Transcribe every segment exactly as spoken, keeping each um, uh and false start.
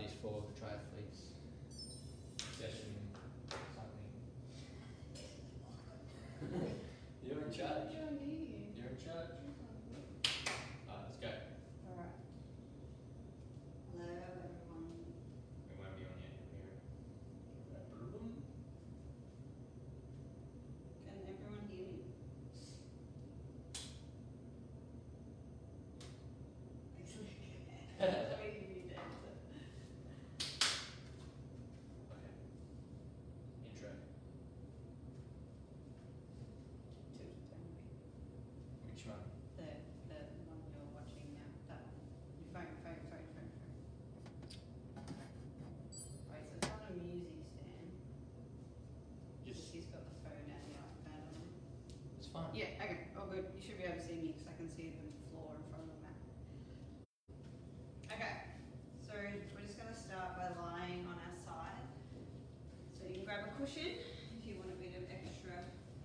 is for triathletes. Session something. You're in charge. You're in charge. Alright, let's go. Alright. Hello everyone. We won't be on yet. Can everyone hear me? Excellent. That's the way you need to answer. Okay. Intro. Which one? The, the one you're watching now. That one. Your phone, phone, phone, phone, phone. Right, so it's on a music stand. Just he's got the phone and the iPad on him. It's fine. Yeah, okay. Oh, good. You should be able to see me because I can see the floor in front of the mat. Okay, so we're just going to start by lying on our side. So you can grab a cushion if you want a bit of extra.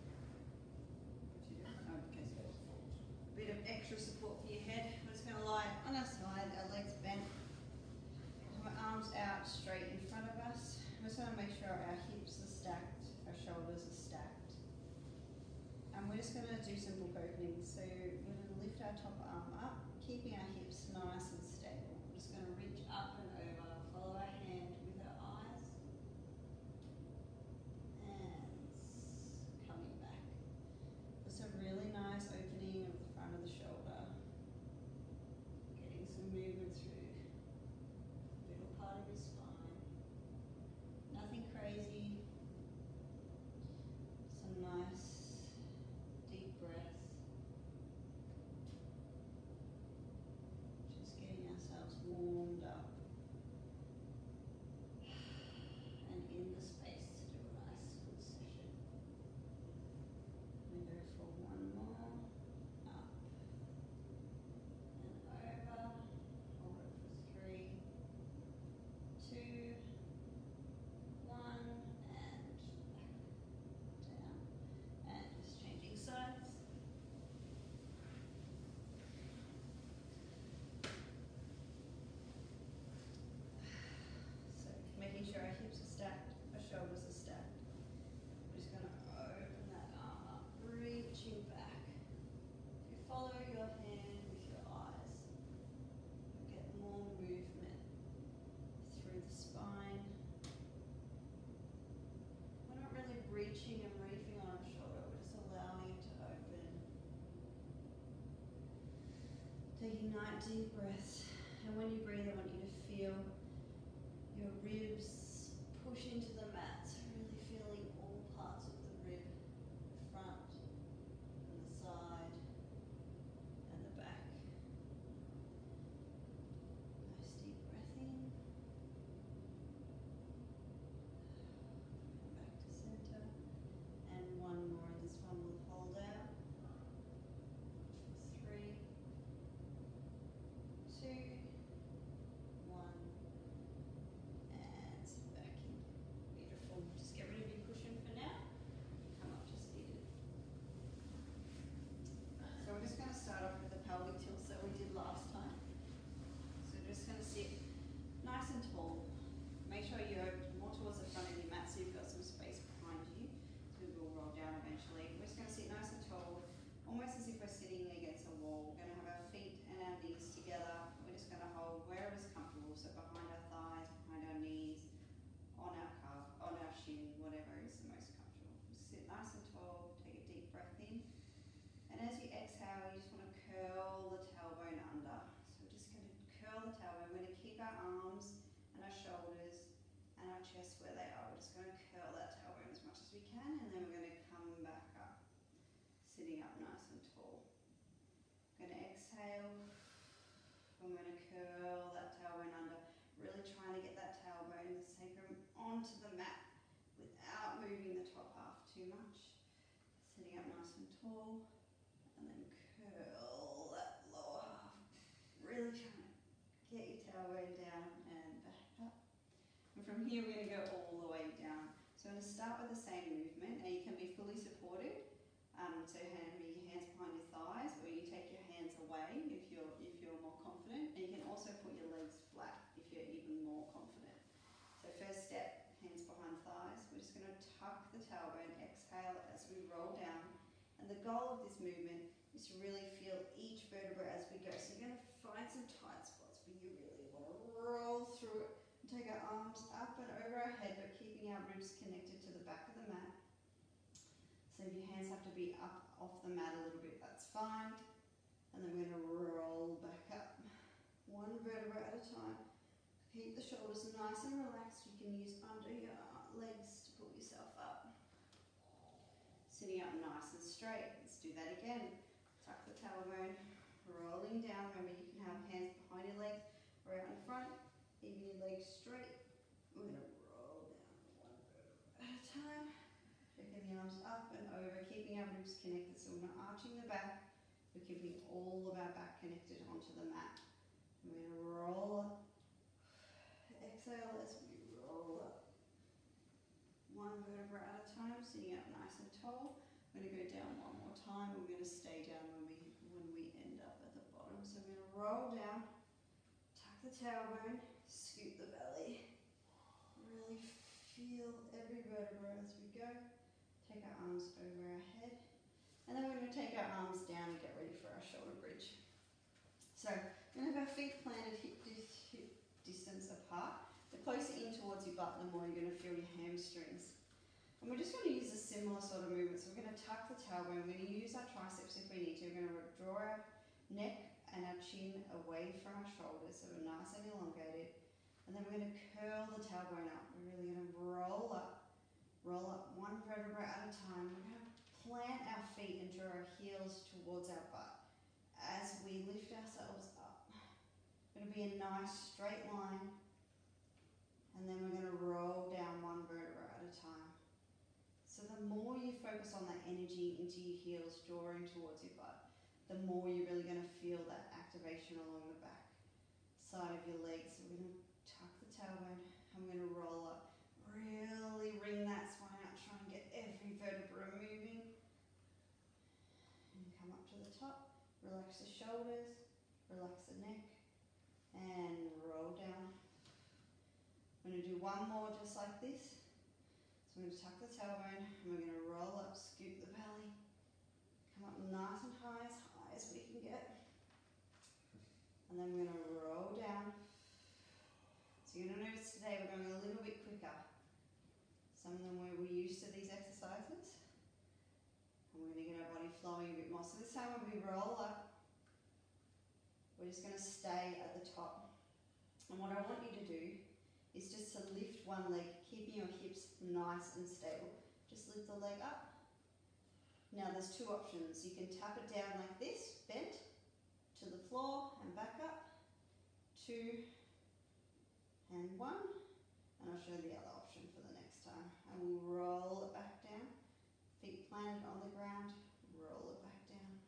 Oh, okay, so a bit of extra support for your head. We're just going to lie on our side, our legs bent, our arms out straight in front of us. We're just going to make sure our hips are stacked, our shoulders are stacked. And we're just going to do some book openings. So we're going to lift our top arm up, keeping our hips nice and stable. We're just going to reach up and over, follow our hand with our eyes. And coming back. Just a really nice opening of the front of the shoulder. Getting some movement through the middle part of your spine. Nothing crazy. Some nice deep breaths. Just getting ourselves warmed up and in the space to do a nice good session. We go for one more. Up and over. Hold it for three, two, one, and back down. And just changing sides. So making sure our hips are stacked, our shoulders are stacked. We're just going to open that arm up, reaching back. If you follow your hand with your eyes, you'll get more movement through the spine. We're not really reaching and reefing on our shoulder, we're just allowing it to open. Taking nine deep breaths. And when you breathe, I want you to feel your ribs push into the mat. So really feeling all parts of the rib, the front and the side and the back. Nice deep breath in. Come back to center. And one more, and this one will hold out. Three, two, one, and back in. Beautiful. Just get rid of your cushion for now. Come up to seated. So we're just going to start off with the pelvic tilts that we did last time. So we're just going to sit nice and tall. Make sure you're more towards the front of your mat so you've got some space behind you. So we will roll down eventually. We're just going to sit nice and tall, almost as if we're sitting against a wall. We're going to have our feet and our knees together. We're just going to hold wherever's comfortable, so behind our thighs, behind our knees, on our calf, on our shin, whatever is the most comfortable. Just sit nice and tall, take a deep breath in. And as you exhale, you just want to curl the tailbone under. So we're just going to curl the tailbone. We're going to keep our arms and our shoulders and our chest where they are. We're just going to curl that tailbone as much as we can, and then we're going to come back up, sitting up nice and tall. I'm going to exhale. I'm going to curl that tailbone under, really trying to get that tailbone, the sacrum, onto the mat without moving the top half too much. Sitting up nice and tall, and then curl that lower half. Really trying to get your tailbone down and back up. And from here we're going to go all the way down. So I'm going to start with the same movement, and you can be fully supported. Um, so hand your hands behind your thighs, or you take your hands away if you're if you're more confident. And you can also put your legs flat if you're even more confident. tuck the tailbone, exhale as we roll down. And the goal of this movement is to really feel each vertebra as we go. So you're going to find some tight spots where you really want to roll through it. And take our arms up and over our head, but keeping our ribs connected to the back of the mat. So if your hands have to be up off the mat a little bit, that's fine. And then we're going to roll back up, one vertebra at a time. Keep the shoulders nice and relaxed. You can use under your legs to pull yourself up. Sitting up nice and straight. Let's do that again. Tuck the tailbone, rolling down. Remember, you can have hands behind your legs or out in front. Keeping your legs straight. We're going to roll down one vertebra at a time. Taking the arms up and over, keeping our ribs connected so we're not arching the back. We're keeping all of our back connected onto the mat. And we're going to roll up. Exhale as we roll up. One vertebra at a time, sitting up nice and tall. We're going to go down one more time. We're going to stay down when we, when we end up at the bottom. So we're going to roll down, tuck the tailbone, scoop the belly. Really feel every vertebra as we go. Take our arms over our head. And then we're going to take our arms down and get ready for our shoulder bridge. So we're going to have our feet planted hip, hip distance apart. The closer in towards your butt, the more you're going to feel your hamstrings. And we're just going to use a similar sort of movement. So we're going to tuck the tailbone. We're going to use our triceps if we need to. We're going to draw our neck and our chin away from our shoulders so we're nice and elongated. And then we're going to curl the tailbone up. We're really going to roll up. Roll up one vertebra at a time. We're going to plant our feet and draw our heels towards our butt as we lift ourselves up. It's going to be a nice straight line. And then we're going to roll down one vertebra at a time. So the more you focus on that energy into your heels, drawing towards your butt, the more you're really going to feel that activation along the back side of your legs. So we're going to tuck the tailbone and we're going to roll up. Really wring that spine out, try and get every vertebra moving. And come up to the top, relax the shoulders, relax the neck, and roll down. I'm going to do one more just like this. So we're going to tuck the tailbone and we're going to roll up, scoop the belly. Come up nice and high, as high as we can get. And then we're going to roll down. So you're going to notice today we're going a little bit quicker. Some of them where we're used to these exercises. And we're going to get our body flowing a bit more. So this time when we roll up, we're just going to stay at the top. And what I want you to do is just to lift one leg, keeping your hips nice and stable. Just lift the leg up. Now there's two options. You can tap it down like this, bent to the floor and back up. Two and one. And I'll show you the other option for the next time. And we'll roll it back down. Feet planted on the ground. Roll it back down.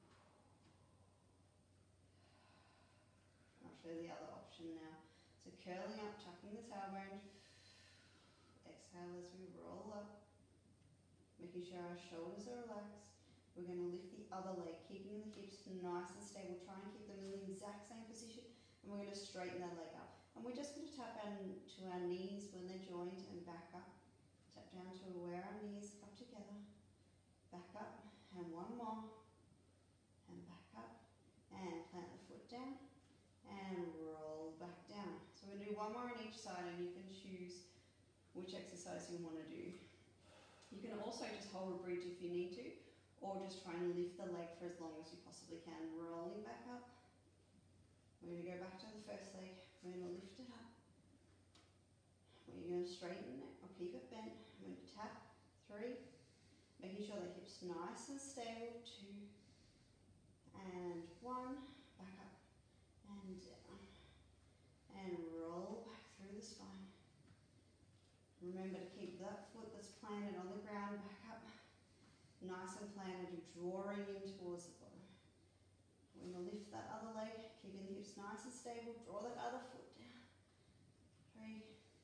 I'll show you the other option now. So curling up, tucking the tailbone. Exhale as we roll up. Making sure our shoulders are relaxed. We're going to lift the other leg, keeping the hips nice and stable. Try and keep them in the exact same position. And we're going to straighten that leg up. And we're just going to tap down to our knees when they're joined and back up. Tap down to where our knees come together. Back up. And one more. And back up. And plant the foot down. And roll back down. So we're going to do one more on each side and you can choose which exercise you want to do. You can also just hold a bridge if you need to, or just try and lift the leg for as long as you possibly can. Rolling back up. We're going to go back to the first leg. We're going to lift it up. We're going to straighten it or keep it bent. I'm going to tap. Three. Making sure the hips nice and stable. Two. And one. Back up. And down. And roll back through the spine. Remember to keep that foot that's planted on the ground back up. Nice and planted, you're drawing in towards the bottom. We're going to lift that other leg, keeping the hips nice and stable. Draw that other foot down. Three,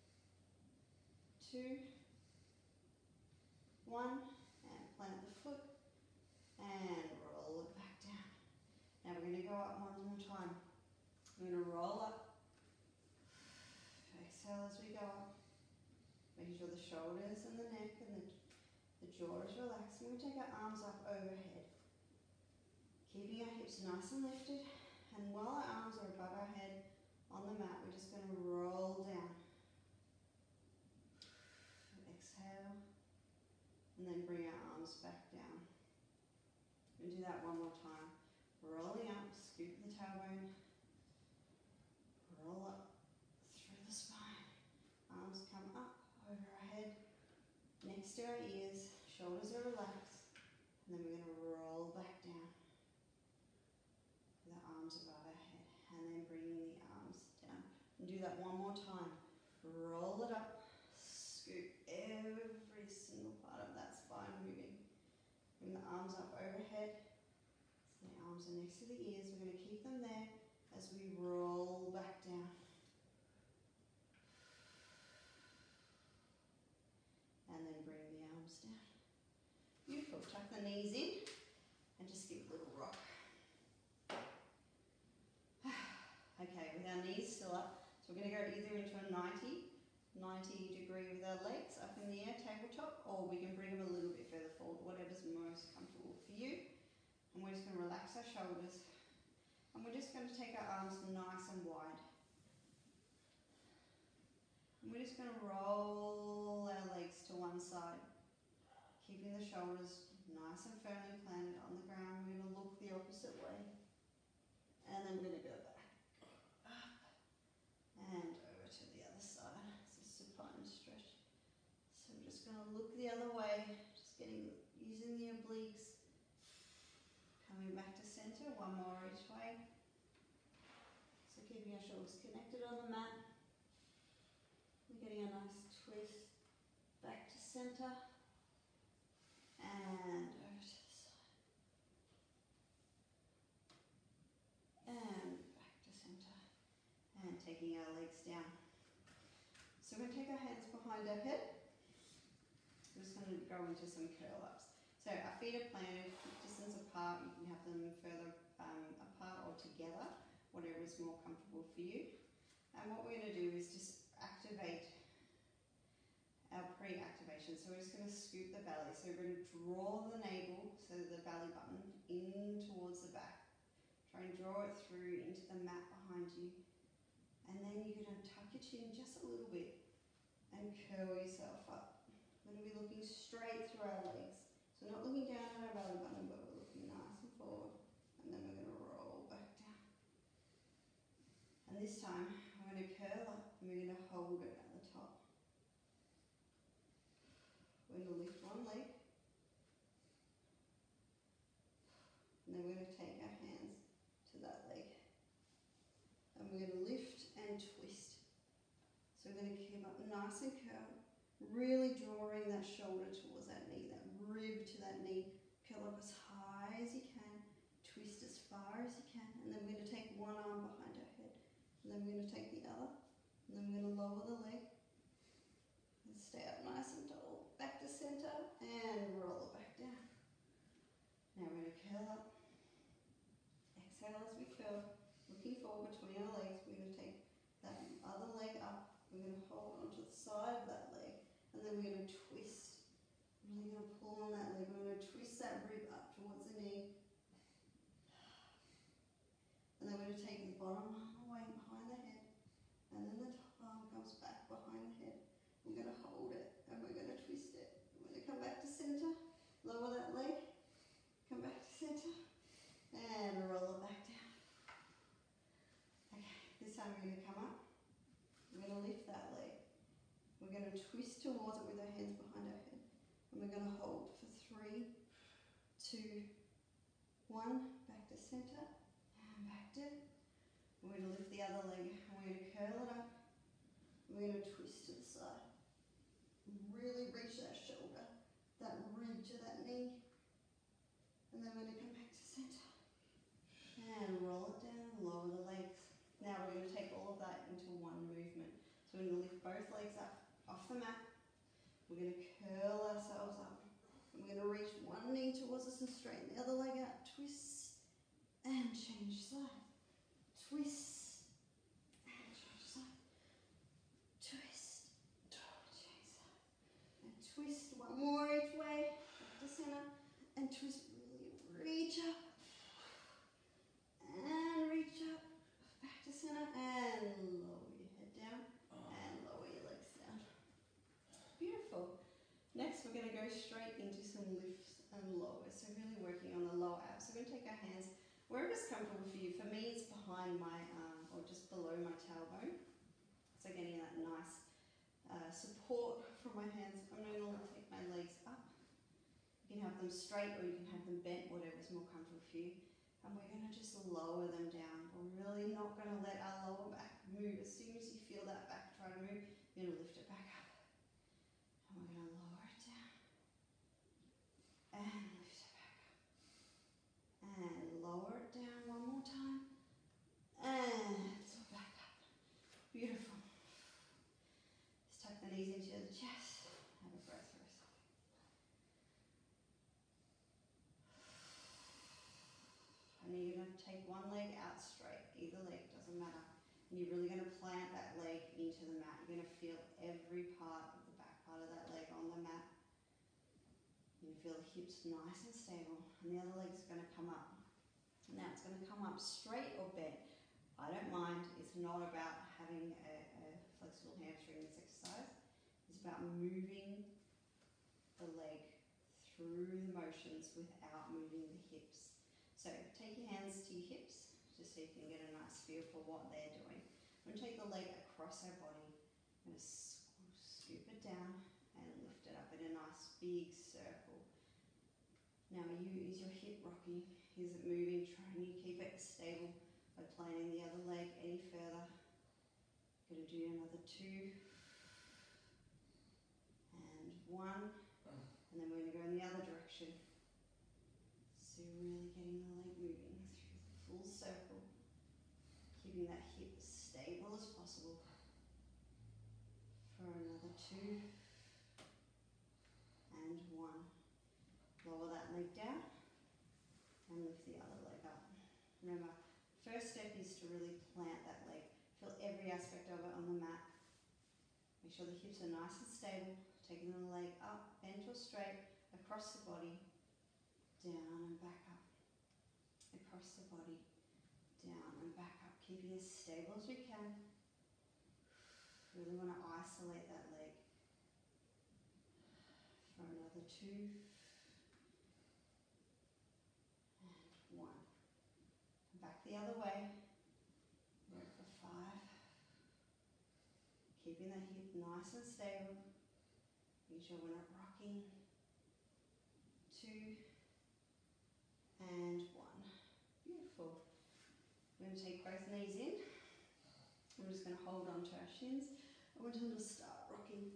two, one, and plant the foot. And roll it back down. Now we're going to go up one more time. We're going to roll up. Exhale as we go up. Making sure the shoulders and the neck and the The jaw is relaxed. We're going to take our arms up overhead, keeping our hips nice and lifted. And while our arms are above our head on the mat, we're just going to roll down. Exhale. And then bring our arms back down. We'll do that one more time. Rolling up, scoop the tailbone. Roll up through the spine. Arms come up over our head, next to our ears. Shoulders are relaxed. And then we're going to roll back down. The arms above our head. And then bringing the arms down. And do that one more time. Roll it up. Scoop every single part of that spine moving. Bring the arms up overhead. So the arms are next to the ears. We're going to keep them there as we roll back down. And then bring the arms down. Beautiful. Tuck the knees in and just give a little rock. Okay, with our knees still up, so we're going to go either into a ninety, ninety degree with our legs up in the air, tabletop, or we can bring them a little bit further forward, whatever's most comfortable for you. And we're just going to relax our shoulders. And we're just going to take our arms nice and wide. And we're just going to roll our legs to one side, keeping the shoulders nice and firmly planted on the ground. We're going to look the opposite way. And then we're going to go back, up, and over to the other side. It's a supine stretch. So we're just going to look the other way, just getting, using the obliques. Coming back to center, one more each way. So keeping our shoulders connected on the mat. We're getting a nice twist back to center. And over to the side. And back to center. And taking our legs down. So we're going to take our hands behind our head. We're just going to go into some curl-ups. So our feet are planted distance apart. You can have them further um, apart or together, whatever is more comfortable for you. And what we're going to do is just activate our pre-activation. So we're just going to scoop the belly. So we're going to draw the navel, so the belly button, in towards the back. Try and draw it through into the mat behind you. And then you're going to tuck your chin just a little bit and curl yourself up. We're going to be looking straight through our legs. So not looking down at our belly button, but we're looking nice and forward. And then we're going to roll back down. And this time, we're going to curl up and we're going to hold it at the top. We're going to lift one leg. And then we're going to take our hands to that leg. And we're going to lift and twist. So we're going to keep up nice and curled. Really drawing that shoulder towards that knee, that rib to that knee. Curl up as high as you can. Twist as far as you can. And then we're going to take one arm behind our head. And then we're going to take the other. And then we're going to lower the leg. And stay up nice and tall. Back to center. And roll it back down. Now we're going to curl up. Exhale as we curl. Looking forward between our legs. We're going to take that other leg up. We're going to hold onto the side of that leg. And then we're going to twist. Really going to pull on that leg. We're going to twist that rib up towards the knee. And then we're going to take the bottom arm away behind the head. And then the top arm comes back behind the head. We're going to hold it and we're going to twist it. We're going to come back to center. Lower that leg. Come back to center. And roll it back down. Okay, this time we're going to come up. We're going to lift that leg. We're going to twist towards it with our hands behind our head. And we're going to hold for three, two, one. Back to center. And back to. We're going to lift the other leg. And we're going to curl it up. We're going to twist to the side. Really reach that shoulder. That rib to that knee. And then we're going to come back to center. And roll it down. Lower the legs. Now we're going to take all of that into one movement. So we're going to lift both legs up off the mat. We're going to curl ourselves up. And we're going to reach one knee towards us and straighten the other leg out. Twist and change side. Twist and change side. Twist and change side. And twist one more each way. twist, really reach up. And reach up, back to center, and lower your head down, and lower your legs down. Beautiful. Next, we're going to go straight into some lifts and lowers. So really working on the lower abs. So we're going to take our hands wherever's comfortable for you. For me, it's behind my arm or just below my tailbone. So getting that nice uh, support from my hands. I'm going to take my legs up. You can have them straight or you can have them bent, whatever's more comfortable for you. And we're going to just lower them down. We're really not going to let our lower back move. As soon as you feel that back try to move, you're going to lift it back up. And we're going to lower it down. And lift it back up. And lower it down one more time. And lift it back up. Beautiful. Just tuck the knees into the chest. Have a breath for a second. And you're going to take one leg out straight, either leg, doesn't matter. And you're really going to plant that leg into the mat. You're going to feel every part of the back part of that leg on the mat. You feel the hips nice and stable. And the other leg's going to come up. Now it's going to come up straight or bent. I don't mind. It's not about having a, a flexible hamstring in this exercise. It's about moving the leg through the motions without moving the hips. So take your hands to your hips, just so you can get a nice feel for what they're doing. I'm going to take the leg across our body. I'm going to scoop it down and lift it up in a nice big circle. Now you use your hip rocking. Is it moving? Try and you keep it stable by planting the other leg any further. Going to do another two. And one. And then we're going to go in the other direction. So you're really getting the leg moving through the full circle, keeping that hip as stable as possible. For another two, and one. Lower that leg down, and lift the other leg up. Remember, first step is to really plant that leg. Feel every aspect of it on the mat. Make sure the hips are nice and stable, taking the leg up, bent or straight, across the body, down and back up, across the body, down and back up, keeping as stable as we can. Really want to isolate that leg. For another two, and one. Back the other way, work for five, keeping that hip nice and stable, making sure we're not rocking. Two, and one. Beautiful. We're going to take both knees in. We're just going to hold on to our shins. I want them to start rocking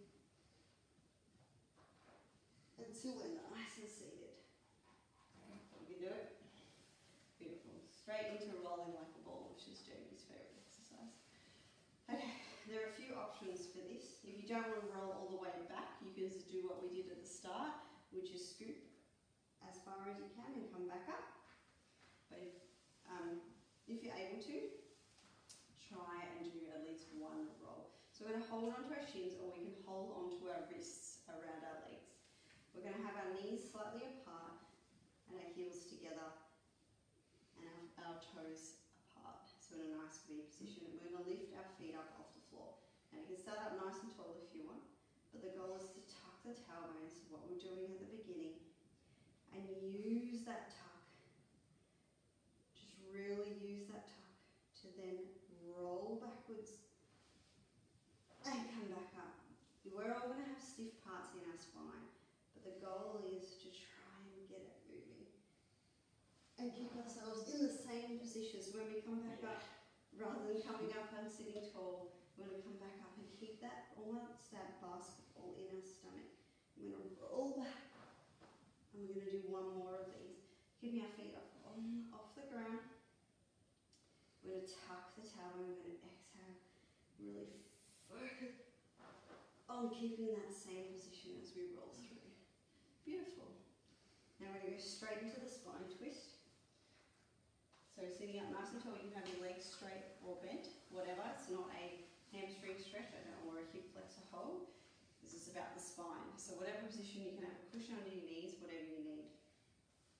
until we're nice and seated. You can do it. Beautiful. Straight into rolling like a ball, which is Jamie's favourite exercise. Okay, there are a few options for this. If you don't want to roll all the way back, you can just do what we did at the start, which is scoop as far as you can and come back up. But if, um, if you're able to, try and do at least one roll. So we're going to hold onto our shins, or we can hold onto our wrists around our legs. We're going to have our knees slightly apart and our heels together and our, our toes apart. So in a nice V position. And we're going to lift our feet up off the floor. And you can start up nice and tall if you want, but the goal is to tuck the tailbones, what we're doing at the beginning, and use that tuck. Just really use that tuck to then roll backwards and come back up. We're all going to have stiff parts in our spine, but the goal is to try and get it moving and keep ourselves in the same position. So when we come back up, rather than coming up and sitting tall, we're going to come back up and keep that almost that basketball in our stomach. We're going to roll back, and we're going to do one more of these. Keeping our feet up on, off the ground. We're going to tuck the tailbone, we're going to exhale, really focus on keeping that same position as we roll through. Beautiful. Now we're going to go straight into the spine twist. So sitting up nice and tall, you can have your legs straight or bent, whatever. It's not a hamstring stretch or a hip flexor hold. This is about the spine. So whatever position, you can have a cushion under your knees, whatever you need.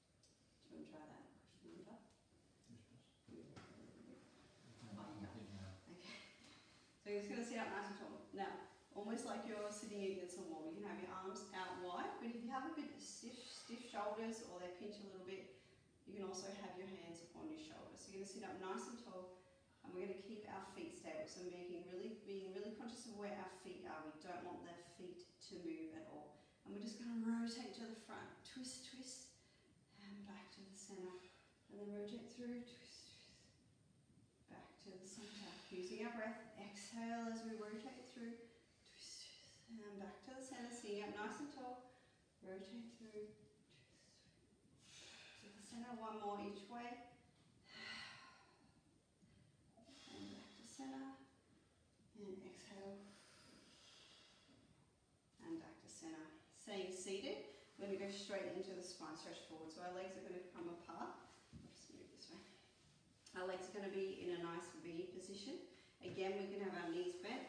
almost like you're sitting against a wall. You can have your arms out wide, but if you have a bit stiff, stiff shoulders or they pinch a little bit, you can also have your hands on your shoulders. So you're going to sit up nice and tall, and we're going to keep our feet stable. So making really, being really conscious of where our feet are. We don't want their feet to move at all. And we're just going to rotate to the front, twist, twist, and back to the center. And then rotate through, twist, twist, back to the center. Using our breath, exhale as we rotate through, twist, twist, and back to the center. Sitting up nice and tall, rotate through, twist, to the center. One more each way. And back to center. And exhale. And back to center. Staying seated, we're going to go straight into the spine stretch forward. So our legs are going to come apart. I'll just move this way. Our legs are going to be in a nice V position. Again, we can have our knees bent.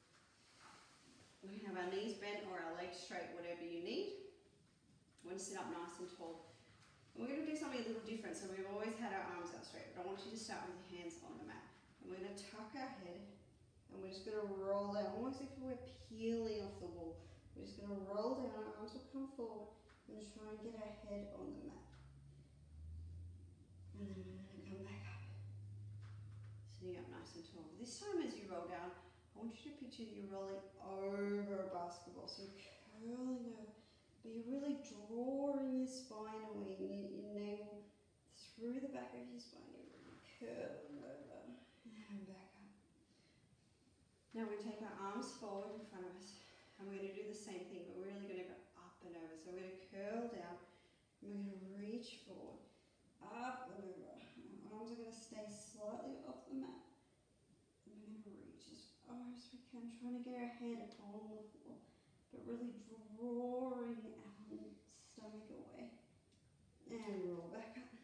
We can have our knees bent or our legs straight, whatever you need. We're going to sit up nice and tall. And we're going to do something a little different. So we've always had our arms out straight, but I want you to start with your hands on the mat. And we're going to tuck our head, and we're just going to roll out, almost like we're peeling off the wall. We're just going to roll down, our arms will come forward, and just try and get our head on the mat. And then we're going to come back up. Sitting up nice and tall. This time as you roll down, I want you to picture that you're rolling over a basketball. So you're curling over, but you're really drawing your spine away, your, your navel through the back of your spine. You're really curling over and back up. Now we take our arms forward in front of us, and we're going to do the same thing, but we're really going to go up and over. So we're going to curl down, and we're going to reach forward, up and over. Our arms are going to stay slightly off the mat. And we're going to reach as far as we can, trying to get our head on the floor, but really drawing our stomach away. And roll back up.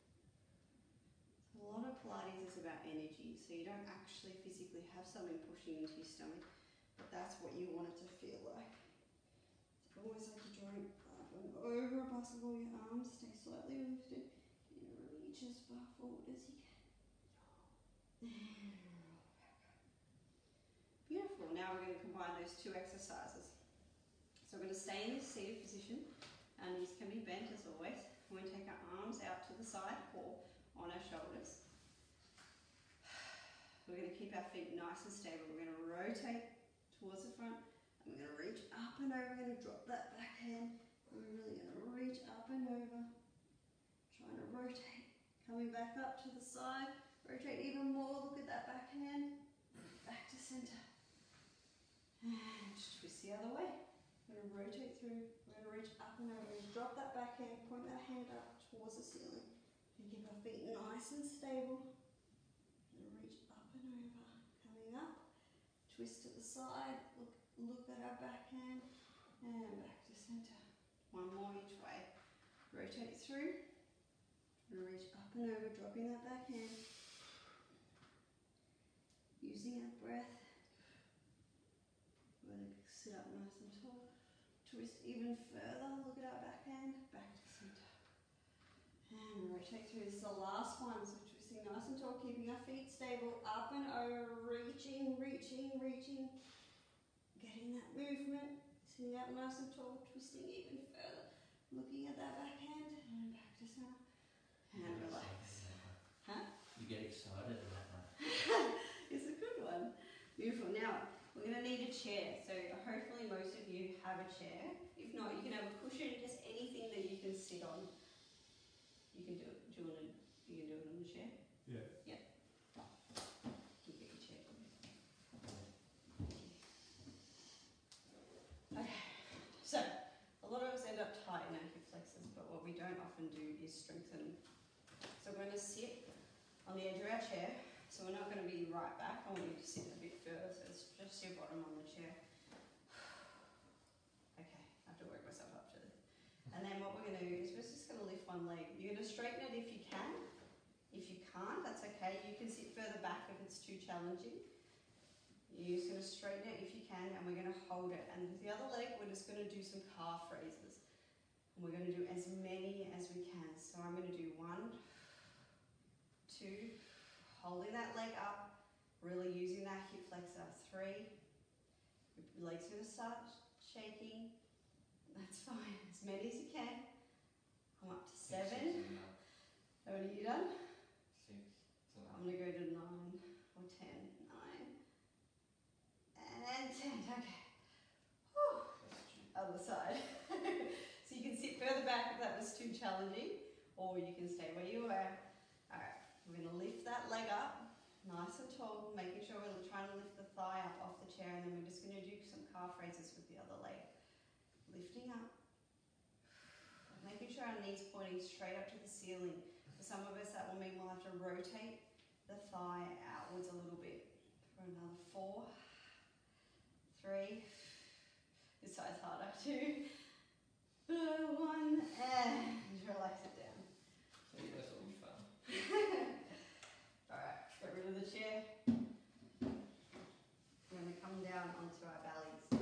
A lot of Pilates is about energy, so you don't actually physically have something pushing into your stomach, but that's what you want it to feel like. It's almost like you're drawing up and over a basketball. Your arms stay slightly lifted. You reach as far forward as you can. And roll back up. Beautiful. Now we're going to combine those two exercises. So we're going to stay in this seated position, and knees can be bent as always. We're going to take our arms out to the side or on our shoulders. We're going to keep our feet nice and stable. We're going to rotate towards the front, and we're going to reach up and over. We're going to drop that back hand. We're really going to reach up and over, trying to rotate, coming back up to the side, rotate even more. Look at that back hand, back to center, and just twist the other way. We're going to rotate through. We're going to reach up and over. We're going to drop that back hand, point that hand up towards the ceiling, and keep our feet nice and stable. And reach up and over, coming up, twist to the side, look, look at our back hand, and back to center. One more each way. Rotate through, and reach up and over, dropping that back hand. Using our breath. We're going to sit up nice and tall. Twist even further, look at our back hand, back to center. And rotate through. This is the last one, so twisting nice and tall, keeping our feet stable, up and over, reaching, reaching, reaching. Getting that movement, sitting up nice and tall, twisting even further. Looking at that back hand, and back to center. And relax. Huh? You get excited about that. It's a good one. Beautiful. Now, we're going to need a chair. So hopefully most of you have a chair. If not, you can have a cushion, just anything that you can sit on. You can do it. Do you want to, you can do it on the chair? Yeah. Yeah. You get your chair. Okay. So, a lot of us end up tight in our hip flexors, but what we don't often do is strengthen. So we're going to sit on the edge of our chair. So we're not going to be right back. I want you to sit a bit further, so it's just your bottom on the chair. Okay, I have to work myself up to this. And then what we're going to do is we're just going to lift one leg. You're going to straighten it if you can. If you can't, that's okay. You can sit further back if it's too challenging. You're just going to straighten it if you can, and we're going to hold it. And with the other leg, we're just going to do some calf raises. And we're going to do as many as we can. So I'm going to do one, two, holding that leg up, really using that hip flexor. Three, Your legs are going to start shaking. That's fine. As many as you can. Come up to seven. How many are you done? Six. I'm going to go to nine or ten. Nine. And ten. Okay. Whew. Other side. So you can sit further back if that was too challenging, or you can stay where you were. Alright, we're going to lift that leg up. Nice and tall, making sure we're trying to lift the thigh up off the chair, and then we're just going to do some calf raises with the other leg. Lifting up, making sure our knees pointing straight up to the ceiling. For some of us, that will mean we'll have to rotate the thigh outwards a little bit. For another four, three, this side's harder, two, one, and relax it down. So you guys will be fun. Alright, get rid of the chair. We're going to come down onto our bellies.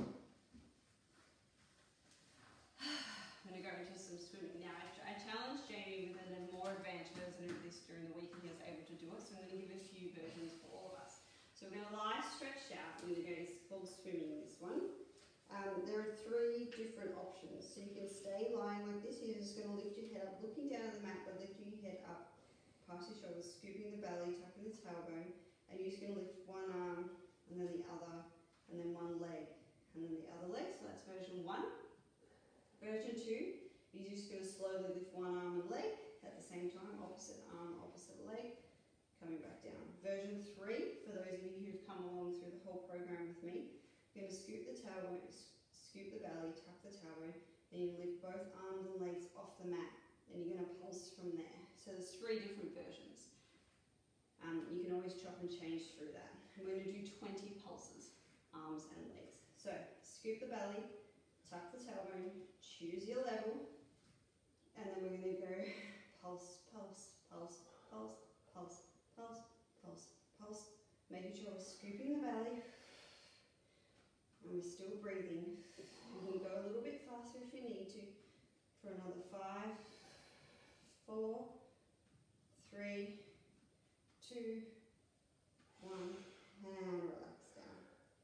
I'm going to go into some swimming. Now, I, I challenged Jamie with a more advanced version of this during the week, and he was able to do it, so I'm going to give a few versions for all of us. So we're going to lie stretched out. We're going to go, it's called swimming, this one. Um, there are three different options. So you can stay lying like this. You're just going to lift your head up, looking down at the mat, but lifting your head up past your shoulders, scooping the belly, tucking the tailbone, and you're just going to lift one arm, and then the other, and then one leg, and then the other leg. So that's version one. Version two, you're just going to slowly lift one arm and leg at the same time, opposite arm, opposite leg, coming back down. Version three, for those of you who've come along through the whole program with me, you're going to scoop the tailbone, scoop the belly, tuck the tailbone, then you lift both arms and legs off the mat. Then you're going to pulse from there. So there's three different versions. Um, you can always chop and change through that. We're going to do twenty pulses, arms and legs. So scoop the belly, tuck the tailbone, choose your level, and then we're going to go pulse, pulse, pulse, pulse, pulse, pulse, pulse, pulse, making sure we're scooping the belly, and we're still breathing. You can go a little bit faster if you need to, for another five, four, three, two, one, and relax down.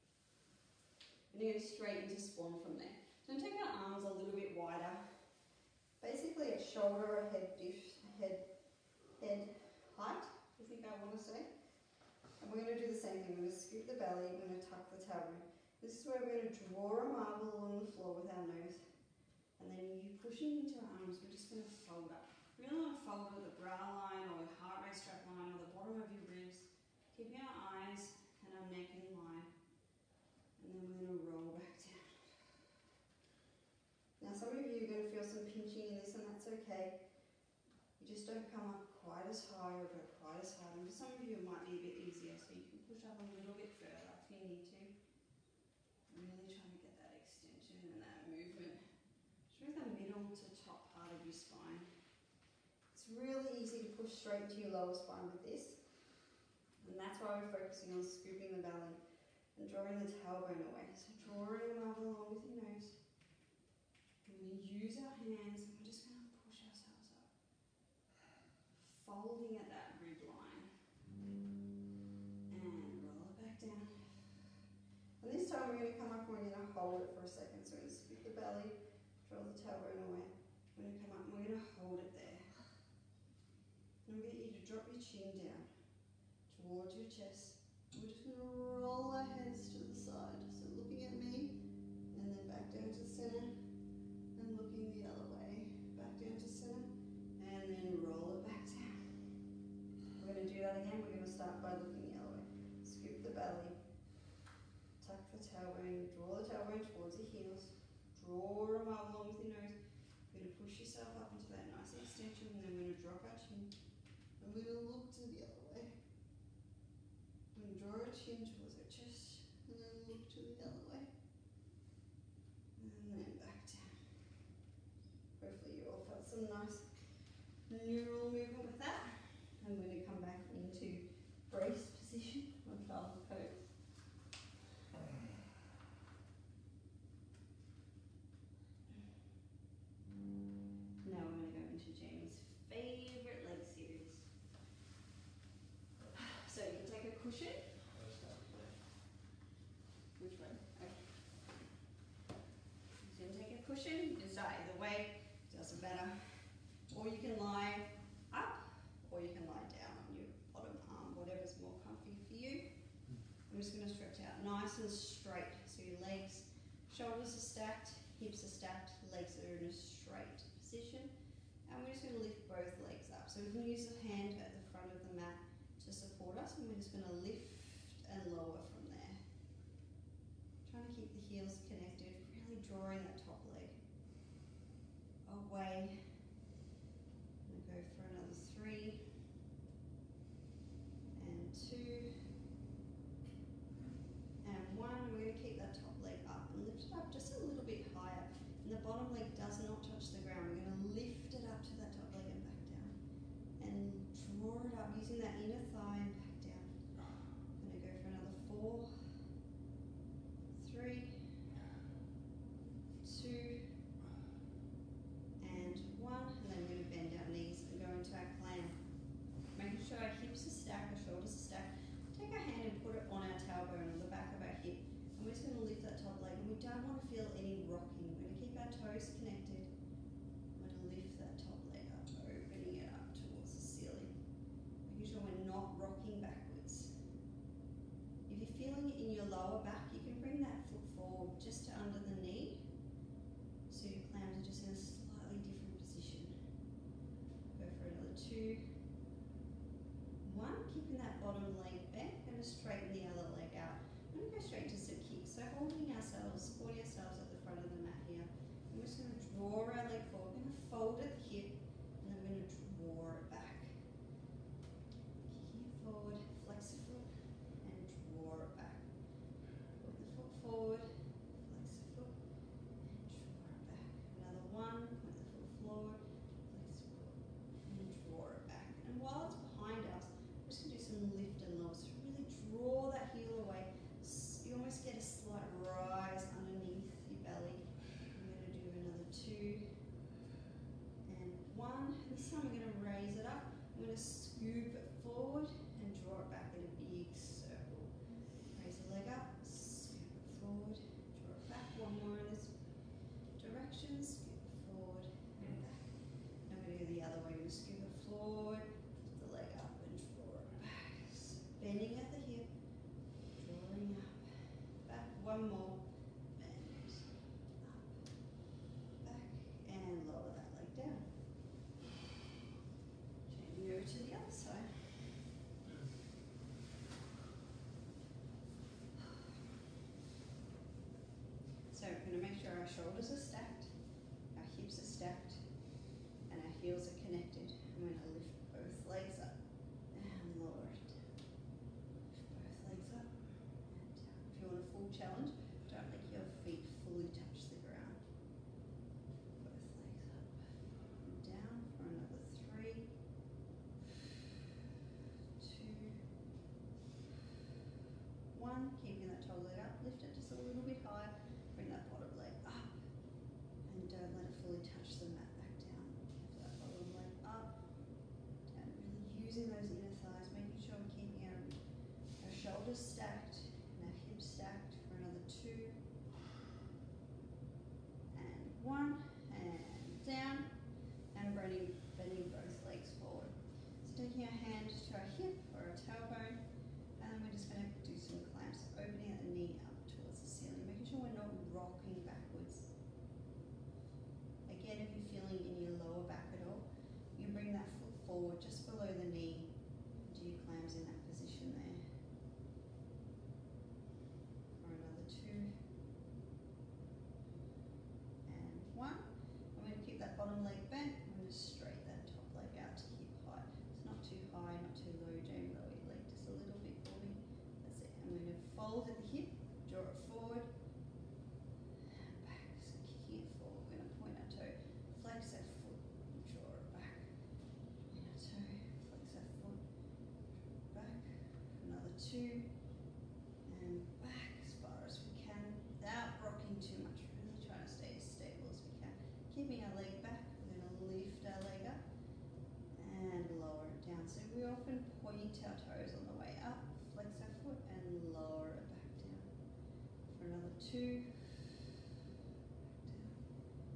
And you're going to straight into swan from there. So take our arms a little bit wider, basically at shoulder or head diff, head, head height, I think I want to say. And we're going to do the same thing. We're going to scoop the belly, we're going to tuck the tailbone. This is where we're going to draw a marble along the floor with our nose. And then you pushing into our arms, we're just going to fold up. We really want to fold at the brow line or the heart rate strap line or the bottom of your ribs, keeping our eyes and our neck in line. And then we're going to roll back down. Now some of you are going to feel some pinching in this, and that's okay. You just don't come up quite as high or go quite as hard. And for some of you it might be a bit easier, so you can push up a little bit further if you need to. Really trying to get that extension and that movement through the middle to top part of your spine. It's really easy to push straight into your lower spine with this, and that's why we're focusing on scooping the belly and drawing the tailbone away. So drawing them up along with your nose. We're going to use our hands, and we're just going to push ourselves up, folding at that rib line, and roll it back down. And this time we're going to come up and we're going to hold it for a second. So we're going to scoop the belly, draw the tailbone away. We're going to come up and we're going to hold it there. And we're going to get you to drop your chin down towards your chest. We're just going to roll our heads to the side. So looking at me, and then back down to center, and looking the other way. Back down to center, and then roll it back down. We're going to do that again. We're going to start by looking the other way. Scoop the belly. Tuck the tailbone, draw the tailbone towards the heels, draw them up along with your nose. You're going to push yourself up into that nice extension, and then we're going to drop our chin. And we're going to look to the other way. We're going to draw our chin towards our chest, and then look to the other way. And then back down. Hopefully you all felt some nice neural movement with that. I'm going to come back into brace position or child's pose. Now we're going to go into Jamie's favourite leg series. So you can take a cushion. Which way? Okay. cushion, you can start either way, doesn't matter. Or you can lie up, or you can lie down on your bottom arm, whatever's more comfy for you. I'm just going to stretch out nice and straight. So your legs, shoulders are stacked, hips are stacked, legs are in a straight position. And we're just going to lift both legs up. So we can use a hand at the front of the mat to support us, and we're just going to lift and lower from there. Trying to keep the heels connected, really drawing that top leg away. I'm going to go for another three and two and one. We're going to keep that top leg up and lift it up just a little bit higher. And the bottom leg does not touch the ground. We're going to lift it up to that top leg and back down. And draw it up using that inner thigh and back down. I'm going to go for another four, three, two, and one. And then we're going to bend our knees and go into our clam. Making sure our hips are stacked, our shoulders are stacked. Take our hand and put it on our tailbone on the back of our hip. And we're just going to lift that top leg, and we don't want to feel any rocking. We're going to keep our toes connected. I'm going to lift that top leg up, opening it up towards the ceiling. Making sure we're not rocking backwards. If you're feeling it in your lower back, you can bring that foot forward just to under the knee. So your clams are just in a slightly different position. Go for another two. One, keeping that bottom leg bent. Going to straighten the other leg out. I'm going to go straight to some kicks. So holding ourselves, supporting ourselves at the front of the mat here. And we're just going to draw our leg forward. We're going to fold at the hip, and then we're going to draw it back. Kicking it forward, flex the foot, and draw it back. Put the foot forward, flex the foot, and draw it back. Another one, point the foot forward, flex the foot, and draw it back. And while it's behind us, we're just going to do some lift and lower. So really draw that heel away. You almost get a slight rise underneath your belly. I'm going to do another two and one. This time we're going to raise it up. I'm going to scoop it forward and draw it back in a big circle. Raise the leg up, scoop it forward, draw it back. One more in this direction, scoop it forward and back. Now we're going to go the other way. We're going to scoop it forward, lift the leg up and draw it back. So bending at the hip, drawing up. Back, one more, bend, up, back, and lower that leg down. Changing over to the other side. So we're going to make sure our shoulders are stacked, our hips are stacked, and our heels are connected. I'm going to lift both legs up and lower it down. Lift both legs up and down. If you want a full challenge, don't let your feet fully touch the ground. Both legs up and down for another three, two, one. Keeping that toe leg up, lift it just a little bit higher. Bring that bottom leg up and don't let it fully touch the mat. Back down. Lift that bottom leg up, down. Really using those inner thighs, making sure we're keeping our, our shoulders stacked and our hips stacked for another two and one and down, and bending, bending both legs forward. So taking our hand to our hip or our tailbone, and then we're just going to do some clamps, opening the knee up towards the ceiling, making sure we're not rocking backwards. Again, if you're feeling in your lower back at all, you bring that foot forward just below the knee. Do your clams in that position there. For another two and one. I'm going to keep that bottom leg bent. I'm going to straighten that top leg out to hip height. It's not too high, not too low. Jamie, lower your leg just a little bit for me. That's it. I'm going to fold at the hip, draw it forward, and back. So kicking it forward. We're going to point our toe, flex that foot, draw it back. Point our toe, flex that foot, back. Another two, and back as far as we can without rocking too much. Really trying to stay as stable as we can. Keeping our leg back, we're going to lift our leg up and lower it down. So we often point our toes on the way up, flex our foot and lower it back down. For another two, down,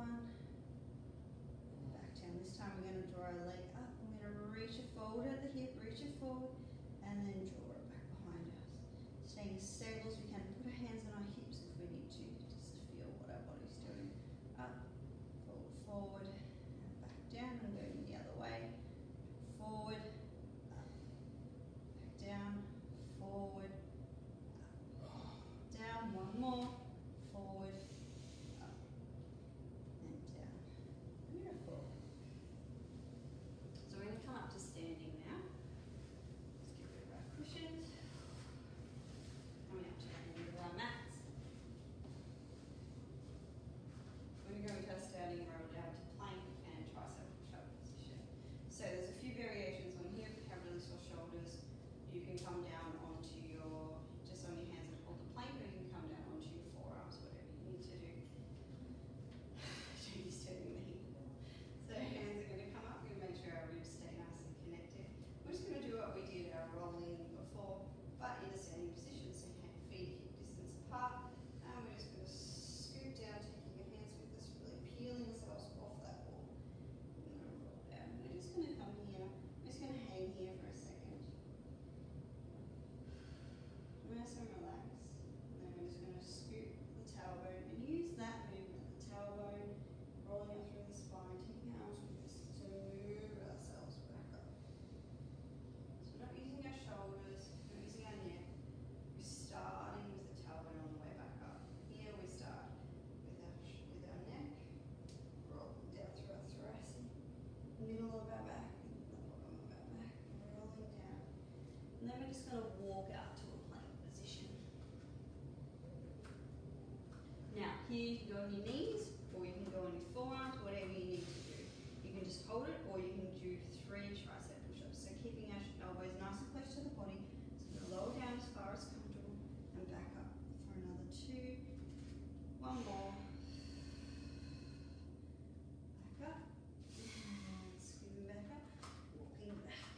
one, back down. This time we're going to draw our leg up. I'm going to reach it forward at the hip, reach it forward, and then draw it back behind us. Staying as stable as we can. Put our hands on our hips if we need to, just to feel what our body's doing. Up, forward, forward, and back down, and going the other way. Forward, up, back down, forward, up, down. One more. Forward, up, and down. Beautiful. So we're going to come up to standing now. Let's get rid of our cushions. Coming up to the end of our mats. We're going to go into our standing roll down to plank and tricep push-up position. So there's a few variations on here. If you have really sore shoulders, you can come down onto your, just on your hands and hold the plank, or you can come down onto your forearms, whatever you need to do. She's turning the heat. So hands are going to come up. We're going to make sure our ribs stay nice and connected. We're just going to do what we did our rolling before, but in a standing position. So hand, feet hip distance apart. And we're just going to scoop down, taking your hands with us, really peeling ourselves off that wall. We're going to roll down. We're just going to come here. We're just going to hang here for a second. Nice and relax. And then we're just going to scoop the tailbone and use that movement, the tailbone, rolling up through the spine, taking our arms with us to move ourselves back up. So we're not using our shoulders, we're not using our neck. We're starting with the tailbone on the way back up. Here we start with our, with our neck, rolling down through our thoracic, middle of our back, and the bottom of our back, rolling down. And then we're just going to walk out to a plank position. Now, here you can go on your knees, or you can go on your forearms, whatever you need to do. You can just hold it, or you can do three tricep push-ups. So keeping our elbows nice and close to the body. So we're going to lower down as far as comfortable, and back up for another two. One more. Back up. And scooping back up. Walking back.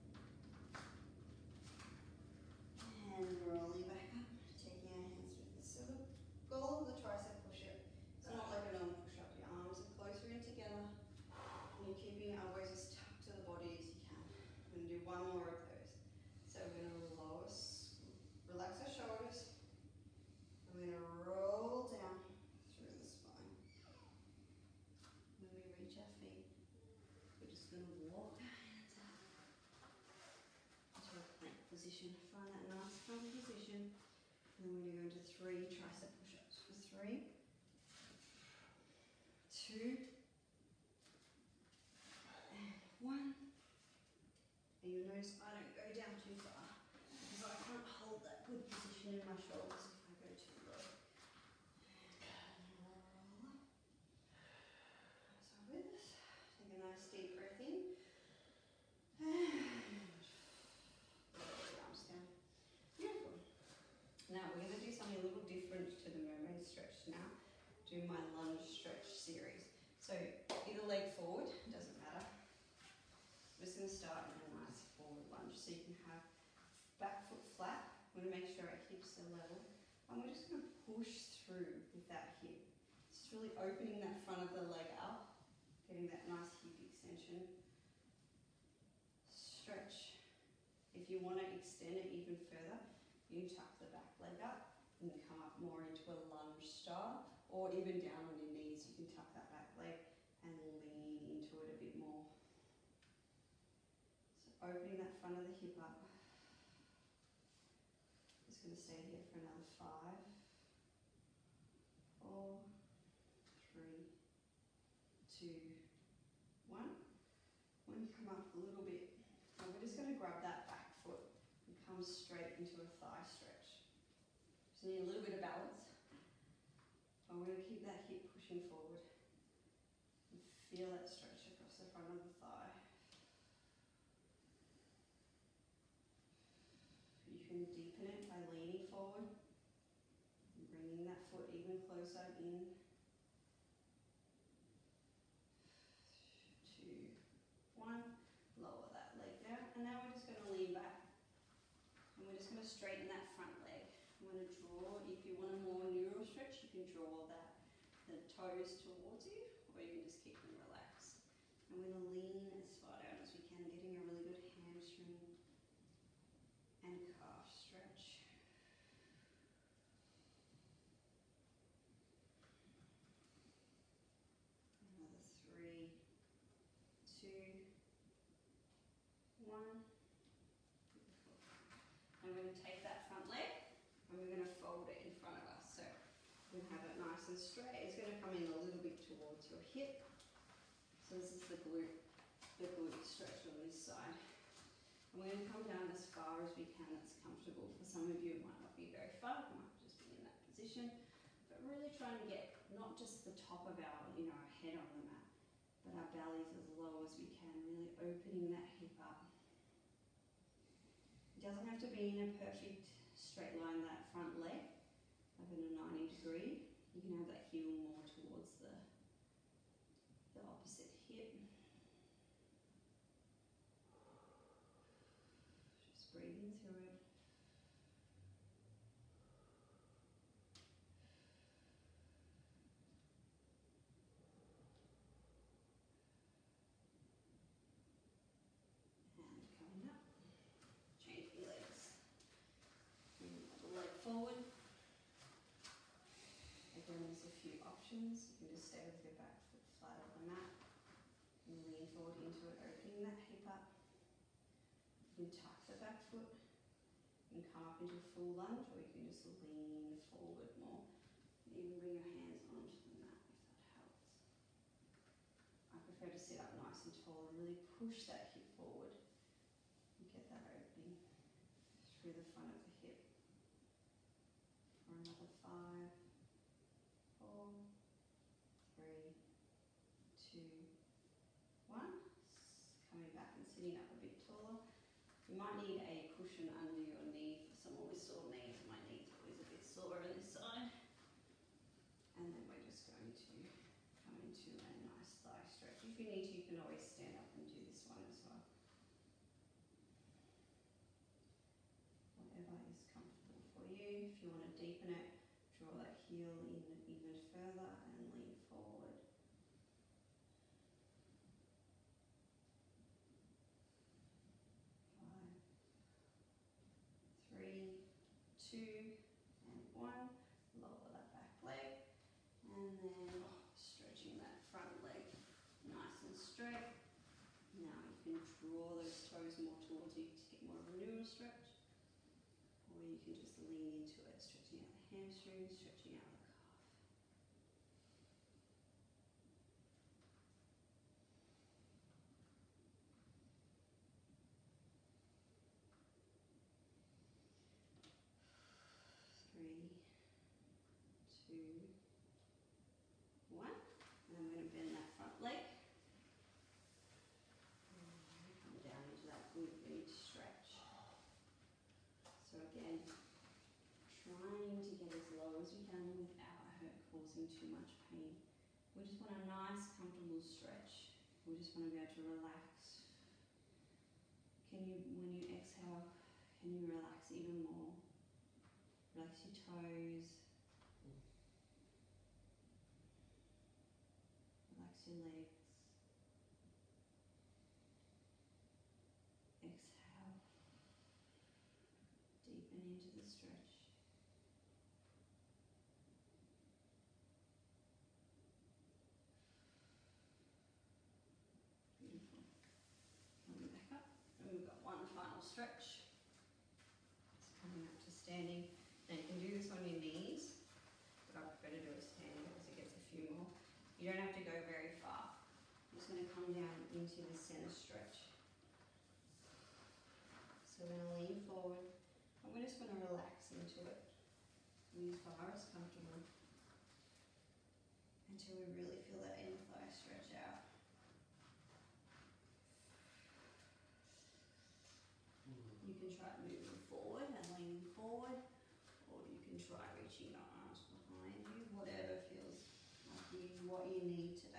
And rolling back up, taking our hands with us. So the goal of the tricep push-up, it's not like a normal push-up. Your arms are closer in together, and you're keeping your elbows as tucked to the body as you can. We're going to do one more of those. So we're going to lower, relax our shoulders. We're going to roll down through the spine. When we reach our feet, we're just going to walk our hands up into a plank position. Find that nice firm position. And then we're going to go into three tricep push-ups. For three, two, and one. And you'll notice I don't go down too far because I can't hold that good position in my shoulders if I go too low. And roll up. So with us, take a nice deep breath in. And lower the arms down. Beautiful. Now we're going to do something a little different to the mermaid stretch now. Do my lunge stretch series. So either leg forward, doesn't matter. I'm just going to start in a nice forward lunge. So you can have back foot flat. We want to make sure our hips are level. And we're just going to push through with that hip. Just really opening that front of the leg up, getting that nice hip extension. Stretch. If you want to extend it even further, you can tuck the back leg up and come up more into a lunge style, or even down on your knees, you can tuck that back leg and lean into it a bit more. So opening that front of the hip up. Just going to stay here for another five, four, three, two, one. When you come up a little bit, now we're just going to grab that back foot and come straight into a thigh stretch. So you need a little bit of balance. But we're going to keep that hip pushing forward. And feel that stretch across the front of the thigh. You can deepen it by leaning forward and bringing that foot even closer in. Two, one. Lower that leg down. And now we're just going to lean back. And we're just going to straighten that front leg. I'm going to draw, if you want a more neural stretch, you can draw that, the toes towards you, or you can just keep them relaxed. And we're going to lean as far down as we can, getting a really good hamstring and calf stretch. Another three, two, one. And we're going to take that front leg and we're going to fold it in front of us. So we're going to have it nice and straight. It's going to come in a little bit towards your hip. So this is the glute, the glute stretch on this side. And we're going to come down as far as we can that's comfortable. For some of you it might not be very far, it might just be in that position. But really trying to get not just the top of our, you know, our head on the mat, but our bellies as low as we can, really opening that hip up. It doesn't have to be in a perfect straight line, that front leg, like in a ninety degree. You can have that heel more towards the, the opposite hip. Just breathing through it. And coming up. Changing legs. And the leg forward. Again, there's a few options. You can just stay with your back foot flat on the mat and lean forward into it, opening that hip up. You can tuck the back foot and come up into a full lunge, or you can just lean forward more. And even bring your hands onto the mat if that helps. I prefer to sit up nice and tall and really push that hip forward and get that opening through the front of the hip. For another five, four, three, two, one. Coming back and sitting up a bit taller. You might need a cushion under your knee. For someone with sore knees, my knee's always a bit sore on this side. And then we're just going to come into a nice thigh stretch. If you need to, you can always stand up and do this one as well. Whatever is comfortable for you. If you want to deepen it, draw that heel in even further and lean forward. Five, three, two, and one. Lower that back leg. And then stretching that front leg nice and straight. Now you can draw those toes more towards you to get more of a neural stretch. Or you can just lean into it, stretching out the hamstrings, stretching out the calf. Three, two, one. And I'm going to bend that front leg. And come down into that glute med stretch. So again, trying to get as low as we can without hurt causing too much pain. We just want a nice, comfortable stretch. We just want to be able to relax. Can you, when you exhale, can you relax even more? Relax your toes. Relax your legs. Exhale. Deepen into the stretch. Beautiful. Coming back up. And we've got one final stretch. Just coming up to standing. Now you can do this on your knees, but I prefer to do it standing because it gets a few more. You don't have to go very far. I'm just going to come down into the center stretch. So we're going to lean forward, and we're just going to relax into it. As far as comfortable until we really feel that inner thigh stretch out. You can try moving forward and leaning forward, or you can try reaching your arms behind you, whatever feels like you, what you need to